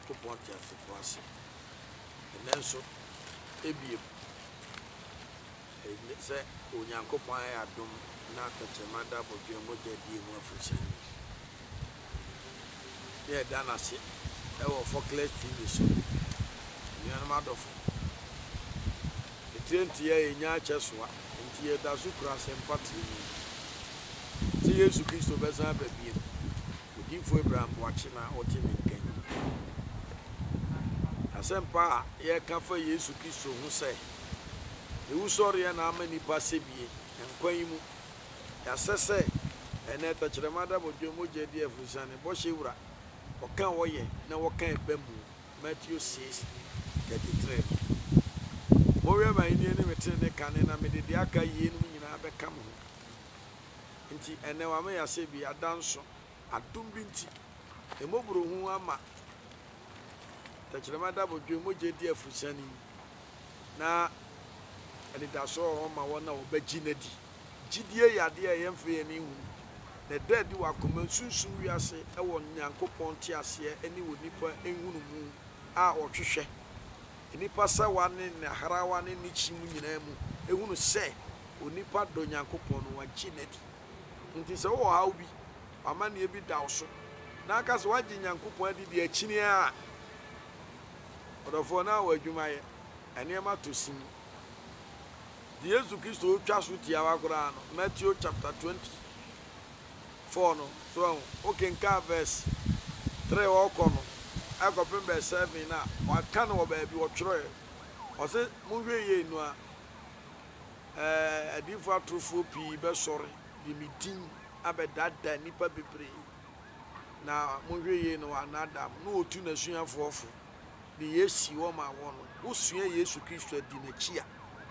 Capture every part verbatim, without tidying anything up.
Nyankopɔn te asefo ase ɛnɛ nso ebiem sɛ Onyankopɔn ayɛ adom na akakyɛma da bɔdwe mogya die mu afihyɛ ne ɛda n'ase ɛwɔ Focus T V so nnuanom adɔfo ɛtiɛntiɛ yɛnya akyɛ soa nti yɛda so kura asɛmpa tiri mu sɛ Yesu Kristo bɛsan aba biem Odinfo Abraham Boakye na ɔte ne nkan asɛmpa a yɛka fa Yesu Kristo ho sɛ ewu sɔre na ama nipa sebie nkwan yi mu yasɛ sɛ ɛnɛ tɛkyerɛma da bɔdwe mogya di afusane bɔhyɛ wura ɔka wɔyɛ na wɔka ɛba mu Matthew six thirty-three mɔwɛ ma yini ne mete ne kane na mede de aka yie no nyinaa bɛka mo ho nti ɛnɛ wa me yasɛ bi adanso adom bi nti emoburu hu ama tɛkyerɛma da bɔdwe mogya di afusane na and it does so ma one of Begina di. Gidie Yadia Yemfe and Ewu. The dead you are common soon soon we are say, I want Yanko Pontias here, any would nipper and Wunu ah or Trisha. Any passa one in the Harawan in Nichimunemu, a woman say, Unipa do Yanko Pon one chinet. It is all how be a man ye be dowso. Nakas watching Yanko Pondi the Chinia. But for now, you might, and Yama to sing. Jesus Christo trust with Yawagran, Matthew chapter twenty-four. No, so okay, verse three or corner. I got remember seven now. What can or baby or Troy? Or say, Movie, no, a different truthful people, sorry, the meeting about that day, Nipper be free. Now, Movie, no, another, no, two nations for the yes, you are my one. Who see Jesus Christo at the Chia?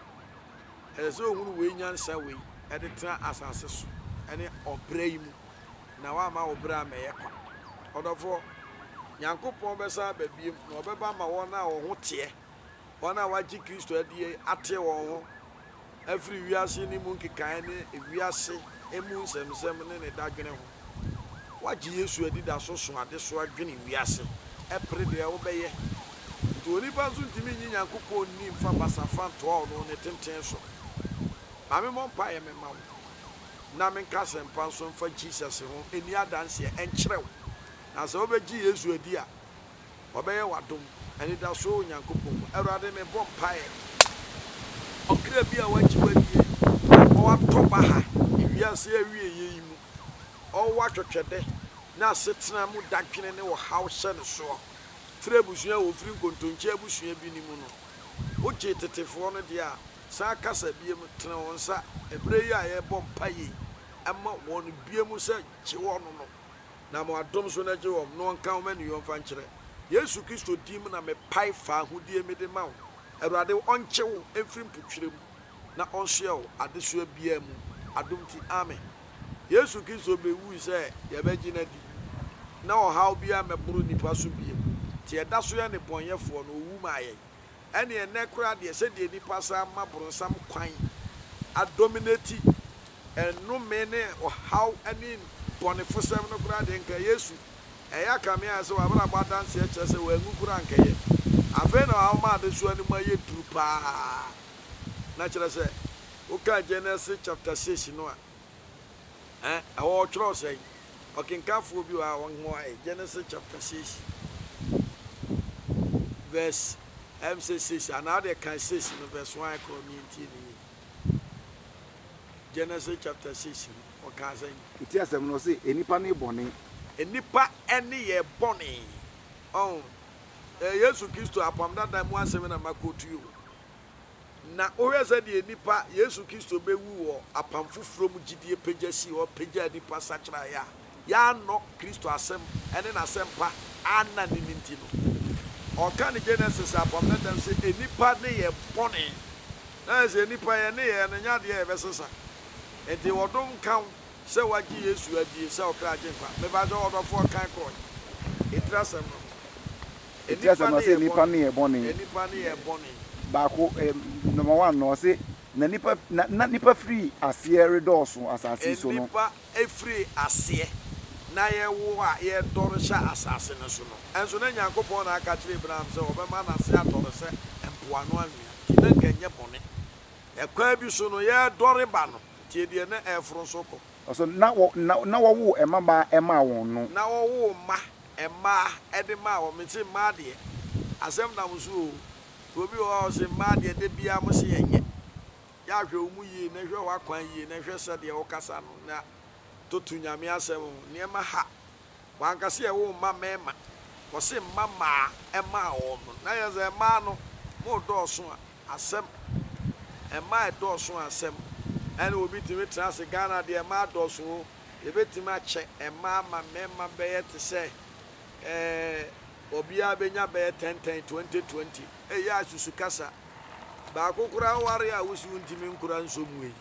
As though we answer we at the time as ancestors, and it obey now I'm our bra mayaka. Other for Yanko Pombesa, baby, no baba, my one hour, what year? One hour, G. Christo at the Ate every year, seeing the monkey kind, if we are say, a moon, some seven and a dagger. What years you did as so at this swag guinea, we are saying, a pretty obey. To any person to me, Yanko name from Basafan to all on the temptation. I'm a vampire, my mouth. Namin Castle and Panson for Jesus in the dance here and trail. As over Jesus, you dear. Obey what do, and it does so young couple, a rather than a vampire. Or could be a watch or a topaha, if you are saying, or watch a chede. Now sits now, Mudakin and our house and so. Trebusia will free go to Jebusia Binimuno. What jetted for one dear. Sakasa be a tronsa, a prayer a bomb pay. I'm not one Biemusa, Chiwano. Now, my doms on a job, no one come when you are venture. Yes, you kiss to demon, I'm a pie fan who dear me the mouth. I rather on chill and free picture. Now on shell at this will be a adumti army. Yes, you kiss to be who say, Yabagina. Now, how be I a Bruni Pasubi? Tia Dasuan upon your phone, whom I any a necra, they said the Nipasa Mabron some quine. A dominati and no many or how any Boniface seven o'clock in Kayesu. A Yakamia so about dance such as a well Mukuranke. I found how much this one my troopa. Natural say, okay, Genesis chapter six, you know. Eh, our trust say, okay, come for you one more. Genesis chapter six, verse. M C six, another can say in verse one community. Genesis chapter six, or can say, it is a no say any panny bonny, a nipper any year bonny. Oh, yes, you kiss to upon that time one seven and Mako to you. Now, always said the nipper, yes, you kiss to be woo or upon foot from G D A Pejasi or Peja di Passachraya. Ya no Christo assem, and then assempa, Anna Nimintino. Or can the Genesis upon them say any party a bonny? There's any pie and a yard vessels. And they will don't count so what years you are the self cracking. Maybe I don't order for a kind coin. It trusts them. It just any penny a bonny, any penny a bonny. Back number one, no say, Nanipa not nipper free as Sierra Dawson as I see so. Nipper a free as here. na ye wo a ye dɔre hyɛ asase no so no ɛnso na Nyankopɔn na aka kyerɛ Abraham sɛ ɔbɛma na se atɔre sɛ mpoano anwea ti na nkɛnyɛ bɔne ɛkwa bi so no ye dɔre ba no tie deɛ na ɛforo so kɔ so na na na wo ema ba ema won no na wo ma ema ɛde ma wo meti ma deɛ asɛm na muso o obi o se ma deɛ de bia mo se yenye ya hwɛ wo mu yie na hwɛ wa kwan yie na hwɛ sɛ deɛ wo kasa no na totu nyame asɛm niema ha wankase ye wo ma mema wo se ma ma ema wo no na yɛ sɛ ma no mo dɔɔso a asɛm ema dɔɔso asɛm ɛna obi timi tra se Ghana deɛ ma dɔɔso ebetimi akyɛ ema ma mema bɛyɛ te sɛ eh obia benya bɛyɛ ten ten twenty twenty eh ya susu kasa ba kokura ware a wusu ntimi nkura nsomwe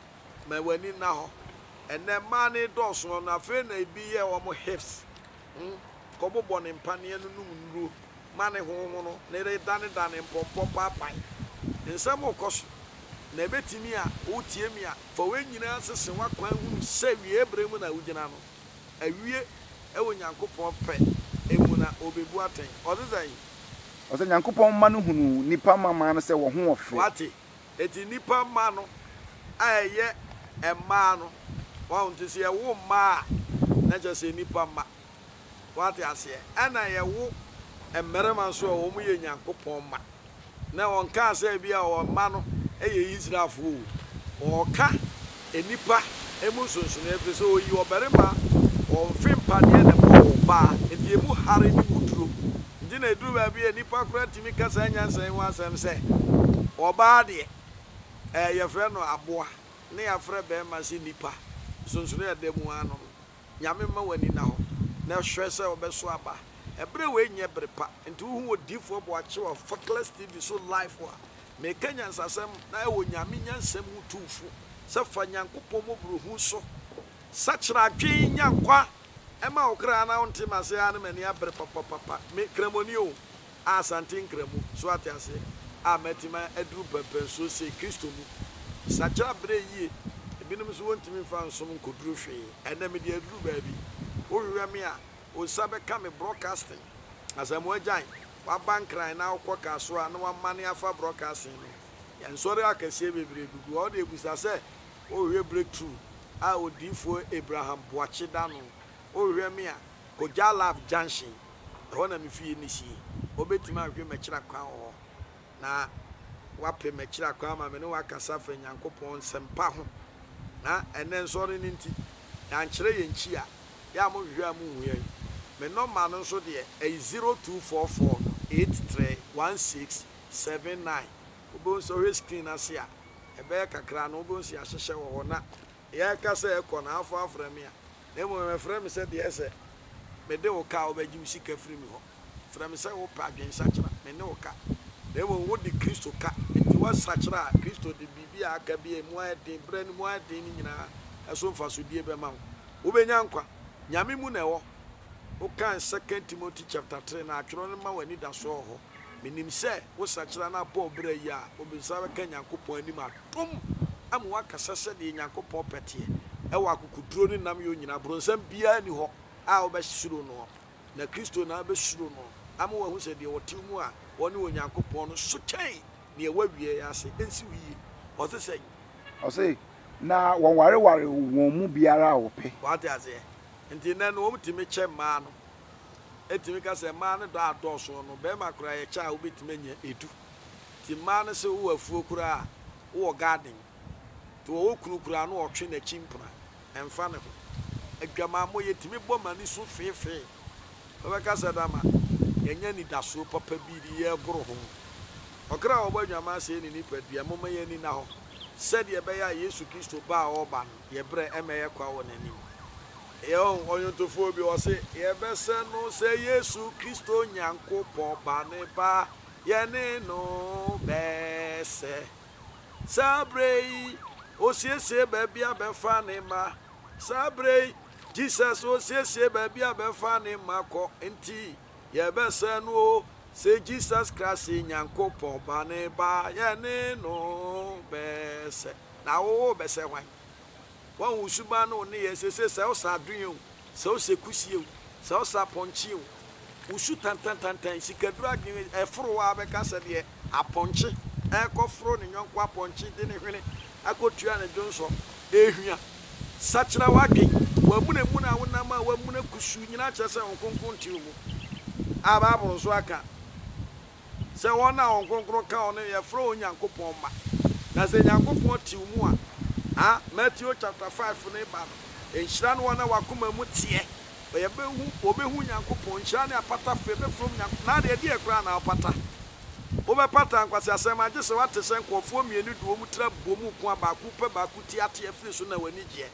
ma wani na ho ene ma ne dɔɔso na fe na bi yɛ wo mo hips hm kobo bɔ ne mpane no num nuro ma ne ho ho no ne re dane dane mpɔmpɔ papai nsɛm okoso na ebetimi a wotie mi a fa wenyina sese wakwan hu sɛ wie ebrem na wugina no awie ɛwɔ Nyankopɔn pɛ emu na obebu aten ɔdezai ɔsɛ Nyankopɔn ma no hunu nipa mama no sɛ wo ho ɔfe wate eti nipa ma no ayɛ ɛma no wɔn te sɛ wo ma na kyɛ sɛ nipa ma wate ase ɛna yɛ wo ɛmɛrɛma so a wɔn mu yɛ Nyankopɔn ma na wɔn ka sɛ bi a wɔn ma no ɛyɛ Israelfo ɔka enipa emu sonson efe sɛ oyi ɔbɛrema ɔmfe mpadeɛ na bɔ ba eti emu hare ni wuduro ndi na eduru ba bi enipa kora timi kasa nyansan ho asɛm sɛ ɔbaa deɛ ɛyɛ frɛ no aboa ne ya frɛ bɛrima sɛ nipa sonson yɛ dɛmu ano nyame ma wani na ho na hwɛ sɛ ɔbɛso aba ɛbrɛ we nyɛ brepa nti wo hu odifo bo akye wa Focus T V so live wa me kanya nsasɛm na ɛwɔ nyame nyansɛm utufo sɛ fa Nyankopɔn mobruhu so sachra twi nyankwa ɛma okra na onti mase ane mani abre papa papa me kremoni o asante nkremu so ate ase a metima aduru pepe so se Kristo mu sachra bre yie ebinom so wontimi fa nsom nkoduru hwe ɛna me de aduru baabi wo hwɛ me a o sabe ka me broadcasting asamo agyan wa bankran na okɔ kaso a na wa mane afa broadcasting no yansori akase bebre gugu o de ebusa sɛ o hwɛ breakthrough a odifo Abraham Boakye da no o hwɛ me a Koja Love Junction ho na me fie ni sie obetimi ahwɛ mɛkyira kwan ho na wapɛ mɛkyira kwan ma me ne wakasa fa Nyankopɔn sempa ho na ɛnɛ nsɔre ni nti ya nkyerɛ yɛ nchi a ya mo hwɛ amu hu yɛ me normal no so de e zero two four four eight three one six seven nine obo so hwɛ screen ase a ebe kakra no obo nsi ahyehyɛ wɔ hɔ na ya kasa ekɔ na afọ afra me a na mo me frɛ me sɛ de ɛsɛ me de wo ka obaji usika firi me hɔ frɛ me sɛ wo pa adwen sakyera me ne wo ka na mo wo de Kristo ka nti wa sakyera Kristo de bibia aka bi emu ade brɛ ni mu ade ni nyina ɛso mfa so die be ma wo wo benya nkwa nyame mu na ɛwɔ wo kan Second Timothy chapter three na atworo no ma wani da so hɔ menim sɛ wo sakyera na bɔ brɛ yi a obisa be kan Nyankopɔn anim atom amu wakasa sɛ de Nyankopɔn pɛte ɛwɔ akukuduro ni nam yo nyina bronsam bia ni hɔ a obɛsuro no na Kristo na obɛsuro no amu wa hu sɛ de wɔte mu a wɔne wo Nyankopɔn no so kyɛn ne ɛwɔ wie ya sɛ ensi wie ɔse sɛ ɔse na wɔn ware ware wɔn mu biara a wɔpɛ wate ase nti na no wɔmtimi kyɛ maa no etimi ka sɛ maa no da adɔso no bɛma kora yɛ kyɛ a wobɛtimi nya edu ti maa no sɛ wo afuo kora wo garden to wo kunu kura no ɔtwe na chimpra emfa ne ho adwama mo yetimi bɔ mani so fefe obɛka sɛ dama yenya ni daso papa bi di ye goro ho ɔkra wo badwama sɛ ni nipa dua mo ma ye ni na ho sɛ de bɛ ya Yesu Kristo ba a ɔba no ye brɛ emeye kwa wɔ nani ye onyotofo bi ɔ se ye bɛsɛ no sɛ Yesu Kristo Nyankopɔn ba ne ba ye ne no bɛsɛ sabrei osiesie baby abefa ne ma sabre Jesus osiesie baby abefa ne ma ko enti ye bese no se Jesus Christ Nyankopɔn ba ne ba ye ne no bese na wo bese wan wan usuba no ne ye se se se osadun so se kusie so sa ponche usu tantan tantan sikadura adwen eforo wa be ka se de aponche e ko foro ne nyonko aponche de ne hwene akotua ne jonso ehua sachira wadwen wa muna muna wona ma wa muna kusu nyina chese onkonkon ti wo aba boro so aka se wona onkonkon ka ono ye foro onyankopon ma na se nyankopon ti mu a ah Matthew chapter five ne ba enhira no wona wakoma mu tie ye be hu obehu nyankopon enhira ne apata fe be from nyankopon na de de ekura na apata obe pata nkwase asem age se wate se nkofo mienu duo mu tra bomu ko abaaku pe baaku ti ate afiri so na wani gye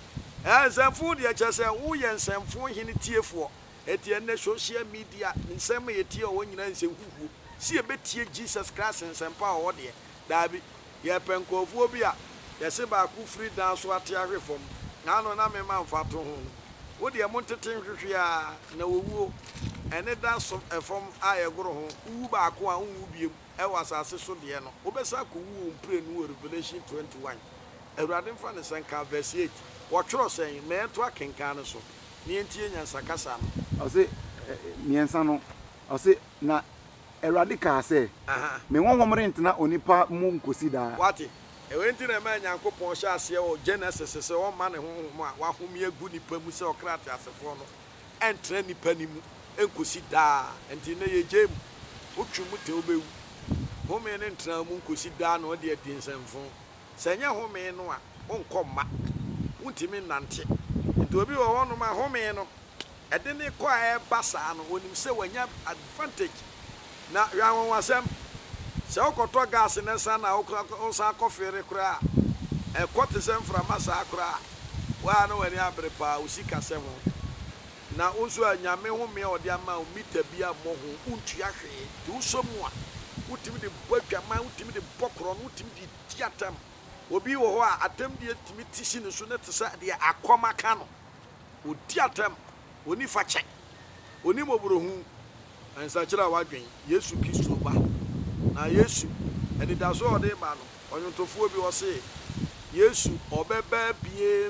eh nsemfo de chese wo ye nsemfo hini tiefo etie ne social media nsem ye tie o nyina nsemhuhu si e betie Jesus Christ nsempa o de dabi ye penkofo bi a ye se baaku free dance so ate ahwefom na no na me ma mfato ho wo de mo tete hwehwe a na wowuo ene dance efom ayegoro ho wu baako a wu biem e wasase so de no obesa ko wu mpre no Revelation twenty-one Awurade mfa ne sanka verse eight wɔtworo sɛn me to akenkan no so ne entie nyansa kasa no ɔse miensa no ɔse na Awurade ka sɛ me wonwomre ntena onipa mu nkosi daa wate ewe nti na ma Nyankopɔn hye ase o Genesis sɛ o ma ne honhom a wahom agu nipa mu sɛ okrate asefo no entra nipa ni mu enkosi daa enti na ye gem otwu mu te obewu home ne ntra mu nkosi daa na ɔde adi nsɛmfo sɛ nya home no a onkɔma untimi nante enti obi wo hono ma home no ɛde ne kɔ a ɛba saa no onim sɛ wanya advantage na hwan wasɛm sɛ okoto gas ne sa na osa kɔfere kora ɛkɔte sɛ mframa saa kora wa no wani abrepa usika sɛ ho na unso anyame home ɔde ama o mita bia mo ho untua hwe de usomu a utimi de bɔdwama utimi de bɔkoro no utimi de tiatam obi wo ho a atam de timi tisi ne so ne tesa de akɔma ka no odi atam oni fa kyɛ oni mobrohu ansa kyerɛ wadwen Yesu Kristo ba na Yesu edi da so ɔde ba no ɔnwotofo bi wɔ se Yesu ɔbɛba biem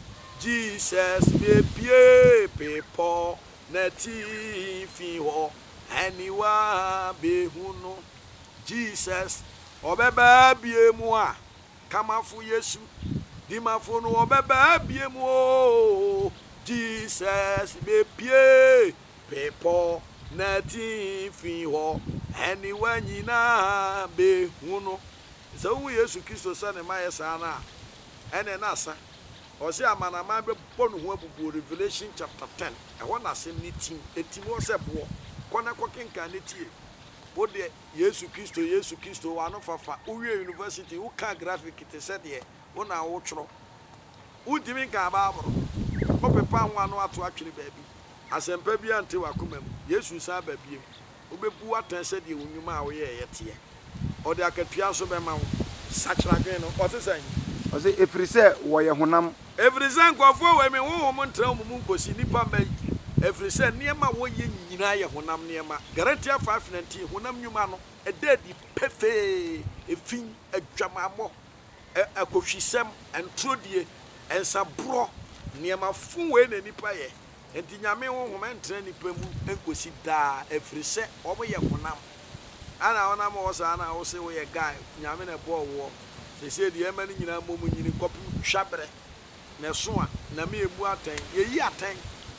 Jesus be pie people na ti fi ho aniwa be hunu Jesus obeba bie mu a kamafu Yesu dimafo no obeba bie mu o Jesus be pie people na ti fi ho aniwa nyina be hunu so Yesu Kristo sa ne mayesa na ene na asa Ose amanama be bonu ho abubu Revelation chapter ten e ho na asem ni tim etim wo se bo kona kokenka ne tie wo de Yesu Kristo Yesu Kristo wa no fafa uwie university wo ka graphic te se de wo na wo tworo wo dimi ka ba abro wo pepa ho ano ato atwere baabi asempa bi ante wakoma mu Yesu sa ba biem wo bebu atan se de wonwuma a wo ye yete o de akatua so be ma wo sachra gwen no o se san ɔse efrise wo ye honam Everything nkofo we me honhom ntra mu nkosi nipa mai everything niema wo ye nyina ye honam niema Galatia five nineteen honam nyuma no ededi pefe efin adwamamo akohwisem entrodie ensabro niema fun we na nipa ye enti nyame honhom ntra nipa mu nkosi da everything obo ye honam ana honam wo sa na wo se wo ye guy nyame na bo wo se se die ma ni nyina mo mu nyini kopim hwabre na so a na me emu aten ye yi aten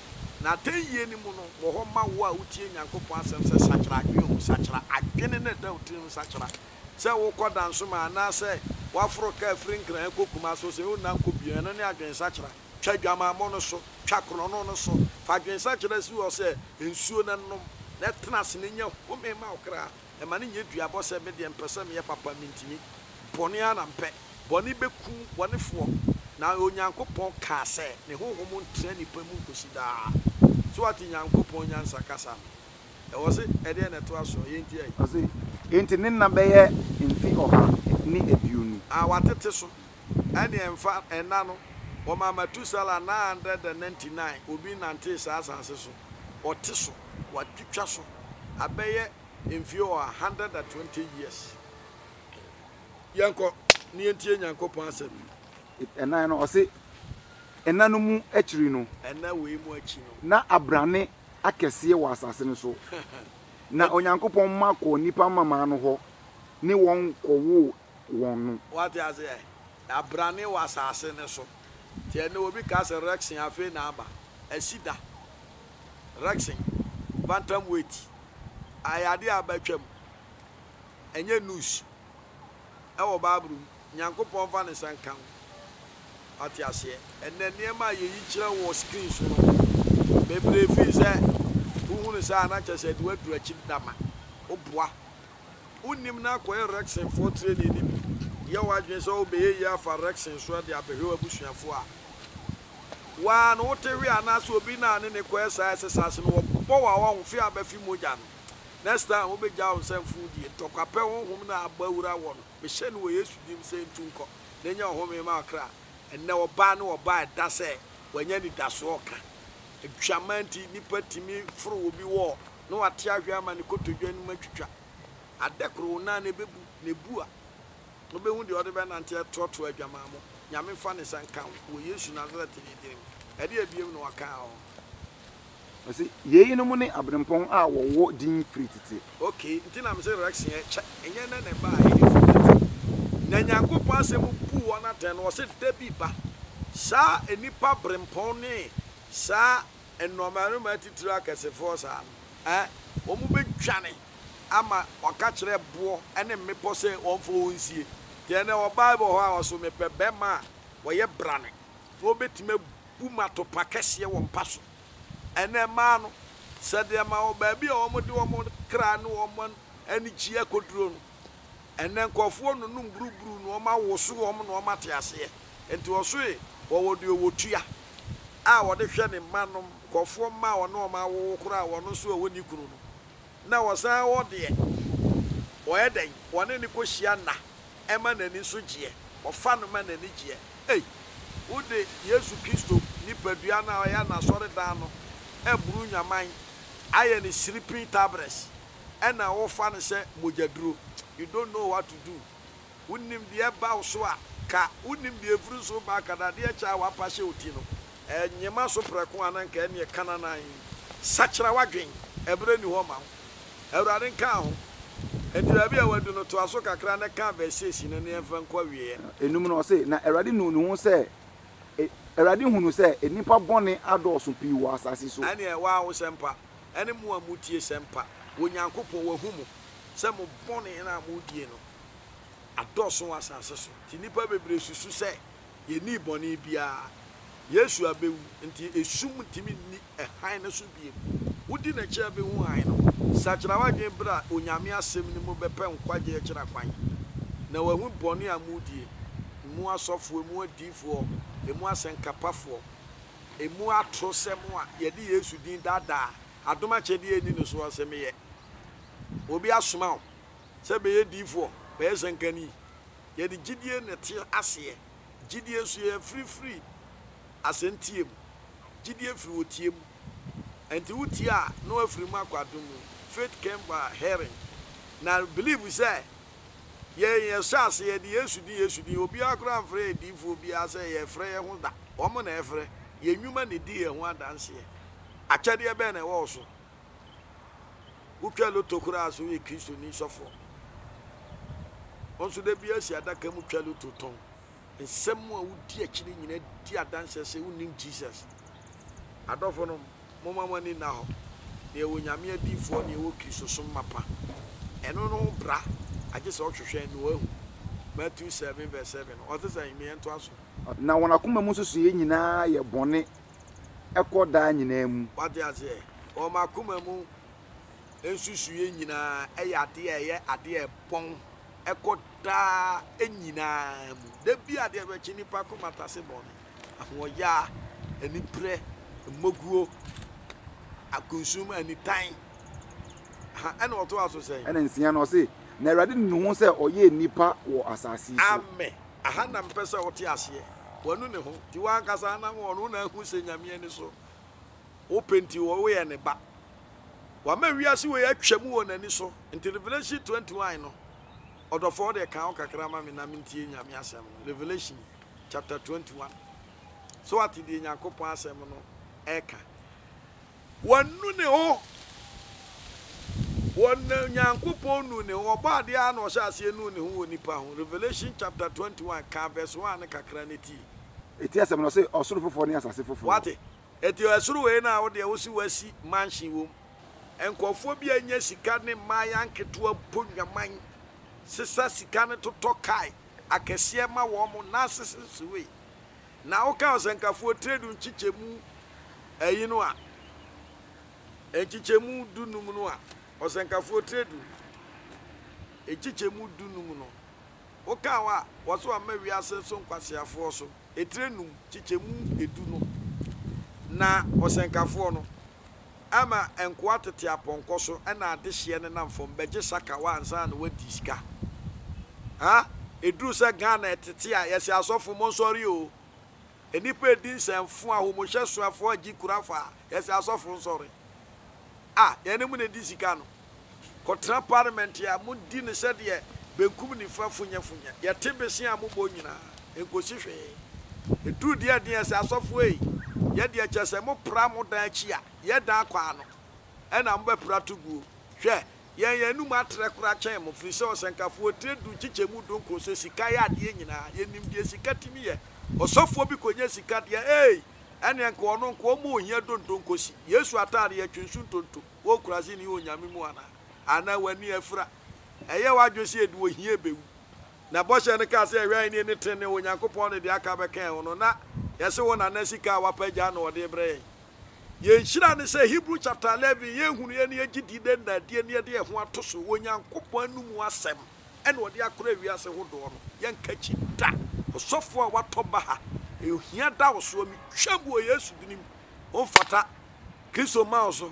na ten ye ni mu no wo ho ma wo a utie Nyankopon asem se sachara adwe sachara adwene na da utie sachara se wo koda nso ma na se wa foro ka frinkran kokuma so se wo na nkobia na ne adwen sachara twadwama mo no so twakro no no so fa adwen sachara si wo se ensuo na nom na tenase ne nya wo me ma okra e ma ne nya duabo se me de empese me ye papa mintimi boni ana mpe boni beku boni fo na Onyankopon ka se ne honhom ntra nipa mu nkosi da so ati Nyankopon nyansa kasa e wo se e de na to aso ye nti ai ɔse enti ne na bɛyɛ mfi ɔha ni aduonu a watete so ene emfa ena no o mama Tusala nine hundred ninety-nine obi nante sa asase so ɔte so watwitwa so abɛyɛ mfi o one hundred twenty years yanko ni entie Nyankopon asem ɛnan no ɔse ɛna no mu akyiri no ɛna wei mu akyi no na abrane akɛseɛ wɔ asase no so na onyankopɔn ma kɔ nipa mama no hɔ ne wɔn kɔwo wɔn no wate ase abrane wɔ asase no so tie ne obi ka sɛ rexin afe na aba asida rexin bantam weight ayade abatwam enye news ɛwɔ baabru nyankopɔn fa ne sankan ate ase ɛnɛ nneɛma a yɛyi kyerɛ wɔ screen so no bebree fi sɛ wohunu sɛ ana kyɛ sɛ de waduru akyi dama woboa wonim na akɔyɛ rexin for training ni bi yɛ wadwen sɛ wobɛyɛ yi afa rexin so de abɛhwɛ abusuafo a waa no wote wi anaasɛ obi na ne ne kɔyɛ saa exercise no wɔbɔ wa wɔn fi abɛfi mogya no next time we be jaw sem foodie tokapɛ honhom na abawura wɔ no me hyɛ no wɔ Yesu dim sɛ ntunkɔ na nya honhom ma akra ɛnɛ ɔba ne ɔba ɛda sɛ wanya ni daso ɔka adwamanti nipa timi foro obi wɔ no wate ahwe ama ne kotodwa no matwitwa adekro na ne bebu ne bua no be hu de ɔde bɛ nante ɛtoto adwama mo nyame fa ne sanka wɔ Yesu Nazaret ne dim ɛde abiem no waka ho Ose yeyi no mu ne abrempon a wo din free tete. Okay, ntina me say reaction e che enye na ne ba e free. Na Nyankopon asem pu wona ten wo se da bi ba. Sa enipa brempon ne sa enomare ma titiri akasefo sa. Eh, wo mu bedwane ama waka kire bo ene mepo se wonfo wonsie. Te na wo Bible ho a wo so mepe bema wo ye brane. Wo betime bu matopa kese wo mpaso. Ene ma no said the ma baby o mo de o mo kra no o mo ani gie koduro no ene nkofo no num buruburu no o ma woso o mo no o mate ase enti o so e wo wo de o tua a wo de hwe ne ma no nkofo ma wo no o ma wo kra wo no so o woni kunu no na wo san wo de wo eden wo ne ni ko hia na e ma na ni so gie wo fa no ma na ni gie ei wo de Yesu Kristo ni padua na o ya na sori dan no eburu nyaman aye ni sleeping tablets and na wo fa ne se mojaduro you don't know what to do unim de ba so a ka unim de efuru so ba kada de cha wa pa hye oti no enyema so preko ananka ne kananan sachira wadwen ebre ni ho ma ewrade nka ho edira bi a wadu no to aso kakra ne ka ba sesi ne ne emfa nkwa wie enum no se na ewrade nu nu ho se Eradi hunu se enipa bone adoso pi wo asase so ane e wa wo sempa ene mu amutie sempa wo Nyankopon wa humu se mo bone na amudie no adoso asase so ti nipa bebre susu se ye ni bone bia Yesu abewu nti esum timi ni ehan na so biem wudi na kya be hu han no sachira wadwen bra onyame asem ni mo bepe nkwaje kira kwan na wa hu bone amudie mu asofo mu adifo emu asenkapafo emu atrosem a ye de Yesu din dada adoma chede eni no so asem ye obi asoma o se be ye difo be senkani ye de gidie ne te ase gidie so ye free free asentiem gidie free otiem enti wuti a no afiri mu akwadom faith came by hearing na believe say ye ye sase ye di Yesu di Yesu di obi akra mfre difo obi ase ye frɛ ye ho da omo na efre ye nwuma ne di ye ho adanse akyade be na wo so utwa lotokura aso ye Kristo ni sofo onso de bi asi adaka mu twa lototon ensem a wudi akire nyina di adanse se unim Jesus adofo no moma mani na ho ne wo nyame adifo ne wo Kristo so mapa eno no bra I just saw you Matthew seven verse seven. What is that? Me and to na wona kuma mu so ye nyina ye bone ekọ da nyina mu what dey say o ma kuma mu ensusu ye nyina e ade ye ade e pon ekọ da enyina mu da bi ade e bechi nipa kuma tase bone ahoya ani pre moguo akonsum ani tan ha ene oto aso say ene nsia no say na Erade nu ho se oye nipa wo asase so amen aha na mpesa wote ase wanu ne ho ti wan kasa na wonu na hu se nyame ani so o penti wo we ne ba wa ma wiase we atwam wo nani so in Revelation twenty-one no odofo de kan kakra ma me na mentie nyame asem Revelation chapter twenty-one so what did Nyankopɔn asɛm no ɛka wɔnu ne ho wɔn Nyankopɔn nu ne ho ba de a na ɔhyɛ ase nu ne ho wɔ nipa ho. Revelation chapter twenty-one ka verse one ne kakra ne ti eti asɛm no sɛ ɔsoro foforɔ ne asase foforɔ what eti ɛsoro wei na wo de wosi wasi mansion wom enkɔfo bi anya sika ne maya nketewa ponwaman sisa sika ne totɔ kai akɛseɛ ma wɔ mo na sisi wei na wo ka ɔsɛnkafo trade nkyikyɛmu ayi no a nkyikyɛmu dunum no a ɔsɛnkafo trade nkyikyɛmu dunum no wo ka wa wɔso ama wiase so nkwasiafoɔ so etrenum nkyikyɛmu edu no na ɔsɛnkafo no ama enkoa tete apɔnkɔ so ɛna ade hye ne nam fom begye saka wa ansa na wadi sika ha eduru sɛ Ghana etete a yɛse asɔfo mo nsɔre o enipa edi nsɛmfo a homohwɛ soafo agi kurafa yɛse asɔfo nsɔre ah yɛne mu na di sika no kɔtra parliament ya mo di ne sɛ de benkum ni fa funya funya yɛte besi a mo bɔ nyina enkosi hwee eduru de ade yɛse asɔfo ei yɛde akyɛsɛ mo pra mo dan akyi a yɛda akwa no ɛna mo bɛpra to guo hwɛ yɛn yɛn num atrɛ kora kyɛn mo firi sɛ ɔsɛnkafo tredu kyikyɛmu donko so sika yɛ adeɛ nyinaa yɛnim deɛ sika timi yɛ ɔsɔfo bi konya sika deɛ ei ɛne nka ɔno nka ɔmo ohia dontonko si Yesu atare yɛ twinsu tonto wo kurase ne onyame mu ana ana wani afra ɛyɛ wadwose edu ohia bewu na bɔhyɛ ne ka sɛ ɛhwɛ ne ne tene Onyankopɔn ne de aka bɛkan no na yɛse wo na na sika wapagya na ɔde brɛ yɛnhyira ne sɛ Hebrew chapter eleven yɛhunu yɛ ne yɛgidi de na de ne yɛde ɛho ato so Onyankopɔn anumu asɛm ɛna ɔde akora wiase hodoɔ no yɛnka kyi da ɔsɔfo a watɔ ba ha ehia da wo so mi twam wɔ Yesu dinim ɔmfata Kristo ma wo so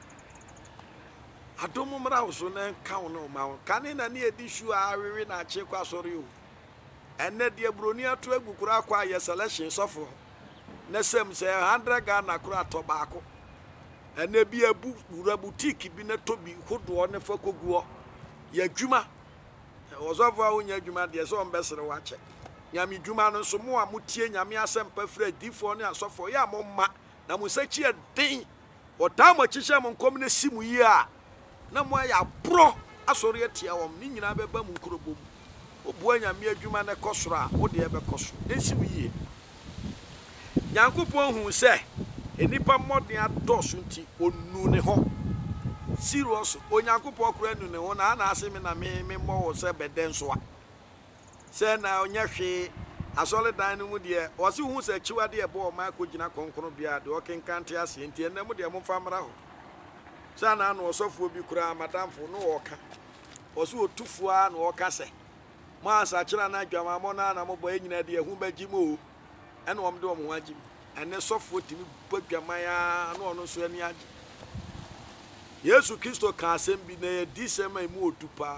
adom mmra wo so na nka wo no ma wo kane na ne edi hwu a awewe na akye kwa sɔre o enne de broni ato agukura kwa ye selection sofo na sem se one hundred Ghana kura to baako enne bi abu wura boutique bi na tobi hodo ne fa koguo ya dwuma ozofo a onya dwuma de se on besere wa che nyame dwuma no so mo a mutie nyame asem pa fra difo ne asofo ya mo ma na mo sachi den otam akihye mo nkom na simu yi a na mo ya pro asori atia wom ni nyina beba mu nkrobom obu anyame adwuma ne kosoro a wo de ebe koso esi wiye Nyankopɔn hu sɛ enipa mmɔden adɔso nti onu ne ho serious Onyankopɔn kura nu ne ho na ana ase me na me me mmɔ wo sɛ beden so a sɛ na onya hwe asɔle dan no mu de o se hu sɛ chiwade ebe o ma akogina konkoro bia de o kenkante ase nti enna mu de mo fa mra ho sɛ na na osofo bi kura madamfo no wo ka o se otufu a na wo ka sɛ ma sa kira na adwama mo na na mo boy nyina de ehu bagyi mo ene wom de wom ho agyi ene sofo timi badwama ya na ono so ani agyi Yesu Kristo ka asem bi na ye di sema mu otupa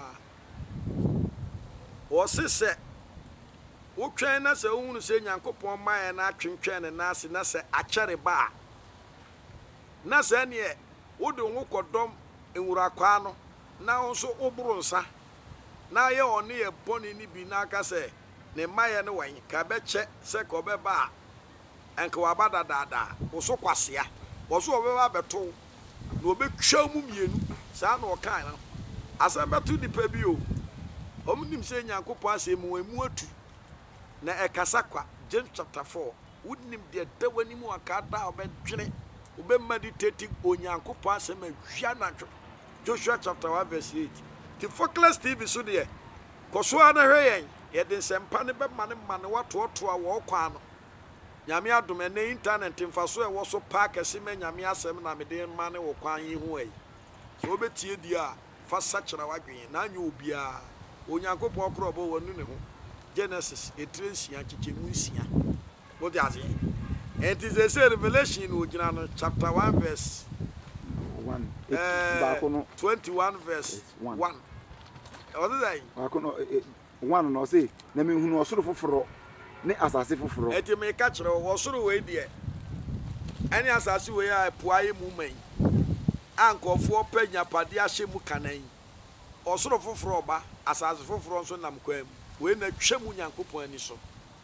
o se se wo twɛn na se ohunu se Nyankopɔn maye na atwentwɛn ne na ase na se akyere ba na se ne wo de wo kodom enwura kwa no na wo so oburu nsa na ye one ye boni ni bi na aka se ne maye ne wan ka beche se ko beba enka wabada dada wo so kwasea wo so obeba beto na obetwa mu mienu sa na o kan na asa beto di pa bi o omnim se Nyankopɔn ase mu emu atu na ekasa kwa James chapter four wudnim de dawani mu aka da obedwene obemma di teti Onyankopɔn ase ma hwa na Joshua chapter one verse eight the Focus T V so de koso ana hwe yen ye de sempa ne be mane mane wato to a wo kwa no nyame adom na internet mfaso e wo so park ase ma nyame asem na me de mane wo kwan yi ho ai so obetie di a fa sachira wadwen na anya obia Onyankopɔn krobo wonu ne ho Genesis etrensia chichemu nsia what does it and it is a Revelation ogina chapter one verse one uh, twenty-one verse one what is that akono one no say na me hunu osoro foforo ne asase foforo e ti me ka kire osoro we de ani asase we a puaye mu man ankofo panya pade ahye mu kanan osoro foforo ba asase foforo nso nam kwam we na twemu Nyankopɔn ani so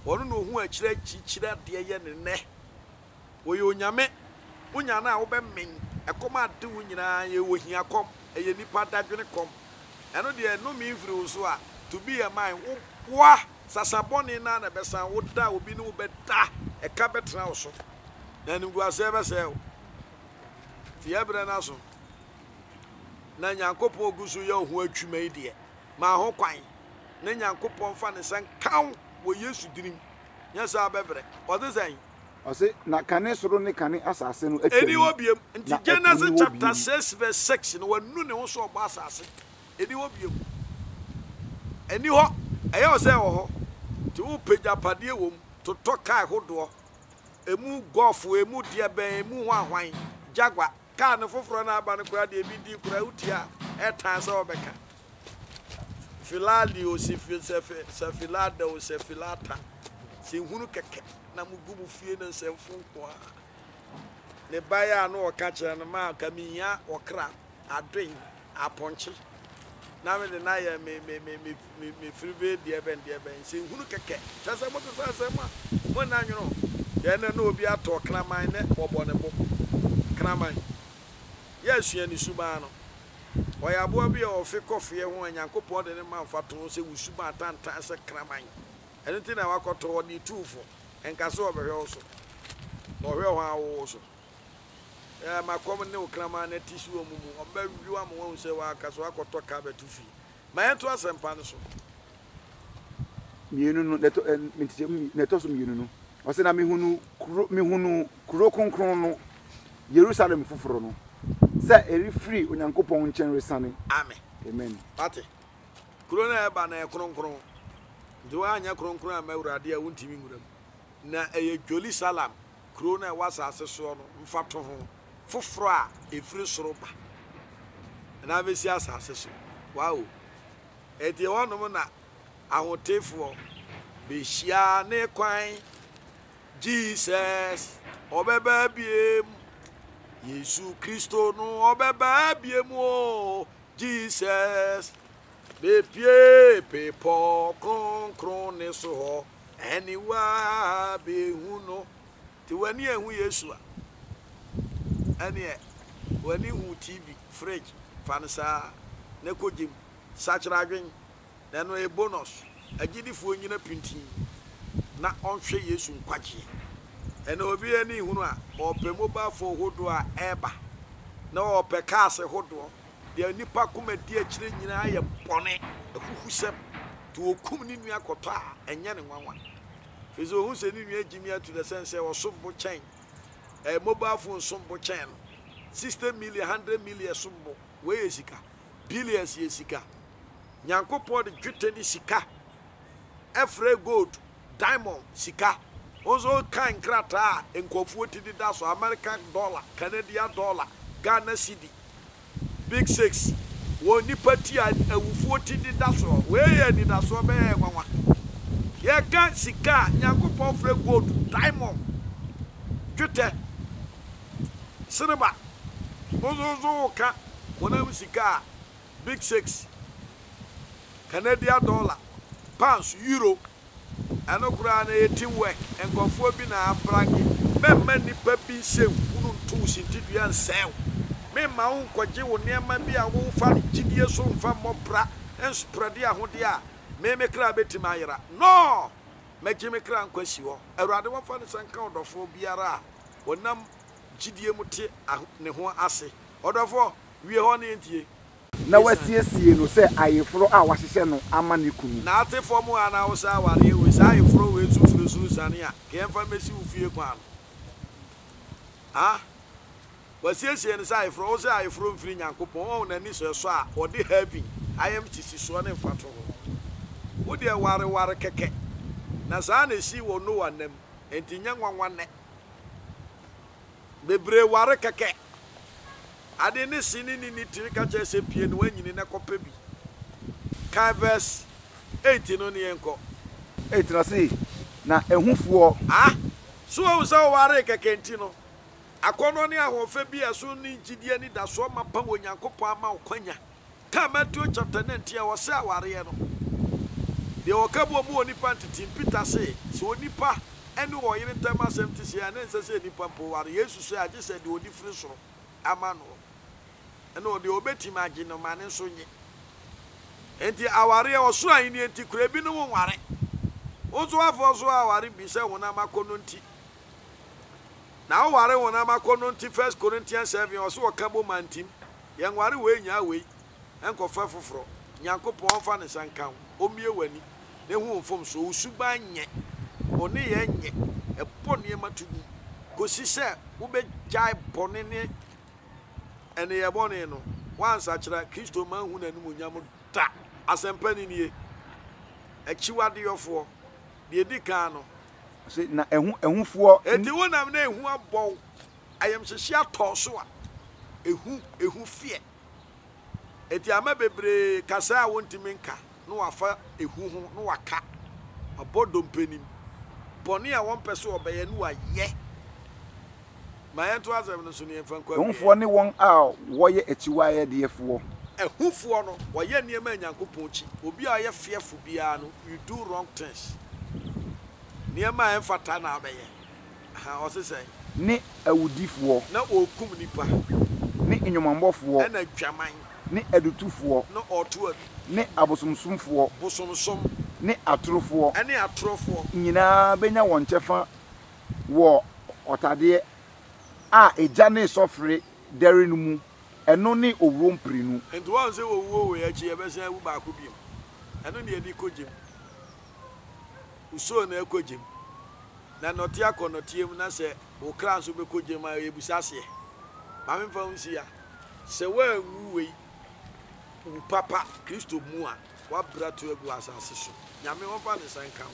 ɔno no hu akyire akyire de ye ne ne wo ye onyame unya na wo be men ekom ade wo nyina ye wo hia kom eye nipa dadwene kom eno de no mi mfiri wo so a to be a man wo boa sasaboni na na besan wo da obi no be da e ka betra wo so na nim gwa se be se ti ebre na so na nyankopon ogusu ye ho atwuma ide ma ho kwan na nyankopon fa ne san kan wo Yesu dirim nya sa bebre o de san o se na kane soro ne kane asase no atwa eni obiem nti Genesis chapter six verse six no wanu ne ho so oba asase eni obiem eni ho eye o se wo ho ti wo peja pade wom to to kai hodo emu golf emu de ben emu ho ahwan jagwa ka ne foforo na aba ne kura de bi di kura utia e tan se obeka filali o si filsefe se filada o se filata si hunu keke na mugubu fie na semfu ko ne baya no o ka kire no ma kamiya okra adwen aponche na me na ya me me me me me fribe de ben de ben si hunu keke tasa mo tasa sema mo na nworo ye na no obi ato kraman ne bobo ne bo kraman yes ye ni suba no oya bo bi o fe kofie ho anyankopon de ne manfato se wusuba atanta se kraman enti na wakoto ni tufo enkaso obehwe oso no hwe ho awo so eh makom ne o kraman na tisu omumu oba wiwa mo won se wa akaso akoto ka betufi ma ento asempa ne so mienu no neto mentije neto so mienu no o se na mehunu kuro mehunu kuro konkron no Jerusalem fufuro no se eri free onyankopon nchen resane amen amen pate kuro na eba na kronkron do anya kronkron ama urade a wontimi nguram na eye Jerusalem kuro na wasa asese no mfato ho fufuro a efiri soro ba na besi asase so wow eti wonom na ahotefo be hia ne kwan Jesus obeba biem Yesu Kristo no obeba biem o Jesus be pie pe po kron kron ne so ho eniwa be hu no ti wani ehu Yesu a eni e wani hu T V fridge fansa ne kojim sachra adwen na no e bonus agidifu onyina pintin na onhwe Yesu nkwaje ena obi ani hunu a ope mobile phone hodo a eba na ope cars hodo de nipa kuma di akire nyina aye bone ehuhusem to okum ni nua koto a enye ne nwanwa fizo hu se ni nua gimi atu the sense e sombo chain e mobile phone sombo chain sixty million one hundred million sombo we esika billions yesika nyankopon de dwete ni sika efre gold diamond sika ozo kan krata enkofuo tidi da so American dollar Canadian dollar Ghana cedi big six wo nipa ti awufuo tidi da so we ye ni da so be nwanwa ye kan sika nyankopon fre gold diamond dwete sinaba ozo zo ka wona sika big six Canadian dollar pounds euro anokura na yetim work enkofo bi na abrangi memma nipa bi se wunu ntu sintidua nsew memma won koje wo niam bi a wo fa gidie so mfa mobra enspread ahode a meme kra betim ayera no mejime kra nkwasi ho awurade wo fa ne sanka odofo biara wonam gidie muti ne ho ase odofo wie ho ne entie na wasiesie no se ayefro a wahyehyɛ no ama ne kunu na atefo mu ana wo sa ware we sa ayefro we zufuru zuru sane a ke emfa mesi ufie kwa no ah wasiesie no sa ayefro wo sa ayefro mfiri nyankopon wo na ni so so a ode heaven ayam tisi so ne mfato ho wo de ware ware keke na sa na si wo no wanam enti nya nwanwanne bebre ware keke ade ne sini ni ni tiri ka che se pie no wanyini na kopa bi ka verse eight no ne enko eight na say na ehufuo ah so wo so ware kekenti no akono ne ahofa bi aso ni gidie ni da so ma pa wonyankopon ama okwanya ka Matthew chapter nineteen wo se aware no de okabo mu onipa ntitim Peter say so onipa ene wo yire ntama asem ti sia na nse se onipa mpo ware Yesu say age say de odi firi soro ama no ene o de obetim age no mane so nye enti aware o so ayi ni enti kura bi no ware ozo afo so aware bi se wona makono nti na aware wona makono nti First Corinthians seven o so okabo mantim ye nware we nya we enko fa foforo Nyankopon fa ne sankan omie wani ne hu mfom so usuban nye oni ye nye e pone matugu kosi se wo be jai bone ne ene ye bone no wansa kira Kristo man hu nanum nyam da asempani nie achiwade yofo de edika no se na ehu ehufuo enti wonam na ehu abọ ayem hyehia to so a ehu ehu fie eti ama bebre kasa a wontimi nka no wafa ehu ho no waka abodo mpanim boni a won pese obeye no aye mayento azem no so ne mfa kwa ehufuo ne won a woye achiwaye defo ehufuo no woye niema Nyankopon chi obi a ye fearful bia no you do wrong things niema emfata na abeye ha o se say ne awudifuo na okum nipa ne enyomambofo na twaman ne edutufuo no oto ne abosomsomfuo bosomsom ne atrofuo ene atrofuo nyina benya won chefa wo otade a eja ne sofre dere no mu eno ne owrompri nu ento wan se wo wo ya chi e be san wu ba ko biem eno ne edi kogem uso na ekogem na noti akonotiem na se wo kra nso be kogem a ebusase ma me fa unsi ya se wa nwuwe u papa Kristo mu a wa brato egu asase so nyame won fa ne sankan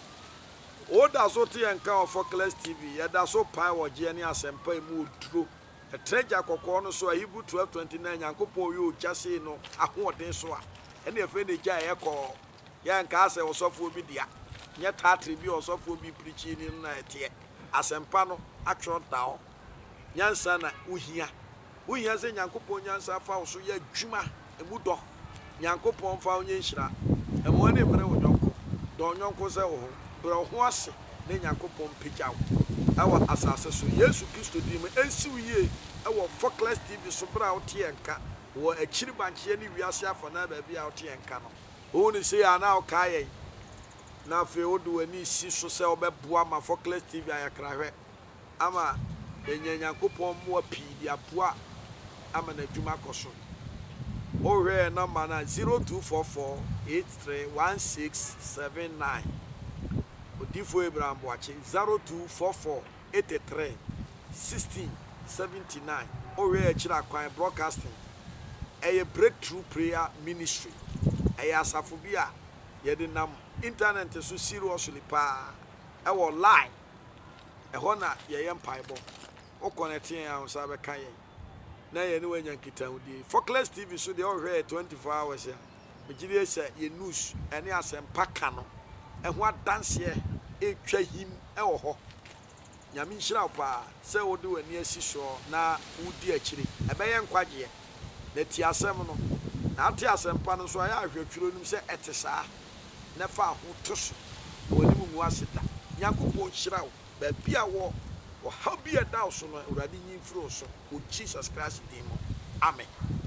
o da so te enka of Focus T V ya da so pai wo je ne asempa mu oduro e treja kokko no so Hebrew twelve twenty-nine Nyankopon yo jase no ahoden so a ene efe ne ja ye ko ya nka ase osofo bi dia nye tatre bi osofo bi preachi ni na ete asempa no atro dawo nyansa na uhia uhia se Nyankopon nyansa fa so ya dwuma emudo Nyankopon fa onye nhira emo ne mere wonyonko do nyonko se wo bro ho ase ne Nyankopon pegyawo awa asase so Yesu Kristo di me ensi wiye awa Focus T V so bra wo tie nka wo akiri banche ne wiase afa na ba bia wo tie nka no wo ne se ya na o kaye na fe odu ani si so se obeboa ma Focus T V ayakrahwe ama enya Nyankopon mo api di aboa ama na dwuma koso o hwe number na zero two four four eight three one six seven nine Odifo Abraham Boache zero two four four eight three one six seven nine o hwe akira kwan broadcasting a breakthrough prayer ministry a asafo bia ye de nam internet so seriously pa e wo line e ho na ye ye mpaibo o connect yan an sa be kan yen na ye ne wanya kitan di Focus T V so de o hwe twenty-four hours ya me gide se ye news ene asempa ka no e ho adanse e twa him e wo ho nyame nhira pa se wo de wani asi so na wudi akire e be ye nkwaje na ti asem no na ati asempa no so ya ahwetwiro nim se etesa na fa ho toso woni mu aseta Nyankopon nhira wo ba bia wo o how be a down so no urade nyimfiro so o Jesus Christ demo amen.